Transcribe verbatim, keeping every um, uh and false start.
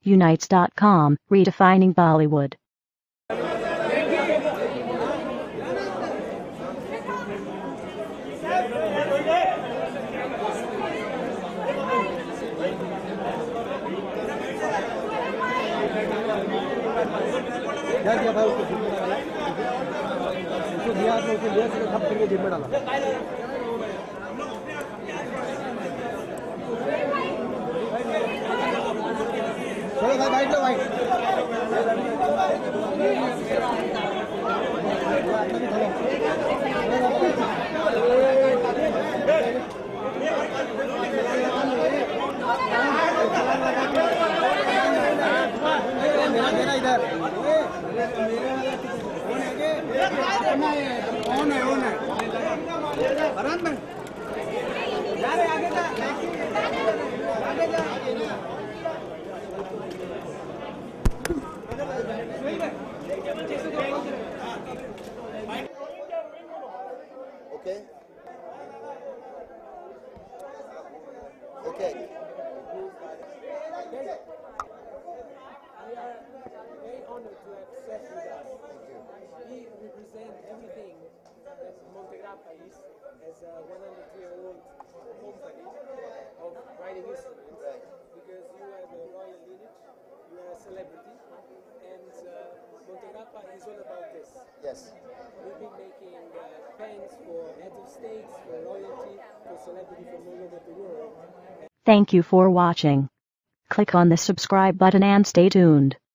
unites dot com, redefining Bollywood. क्या किया भाई उसको जिम्मे डाला उसको दिया आपने उसको लिया सिर्फ सब फिर जिम्मे डाला चलो भाई बैठ लो भाई मेरा देना इधर कौन है कौन है भरत में जा रे आगे जा आगे जा okay okay We are very honored to have Saif with us. He represents everything that Montegrappa is as a one hundred year old company of writing instruments. Right. Because you have a royal lineage, you are a celebrity, and uh, Montegrappa is all about this. Yes. We've been making uh, pens for heads of states, for royalty, for celebrity from all over the world. Thank you for watching. Click on the subscribe button and stay tuned.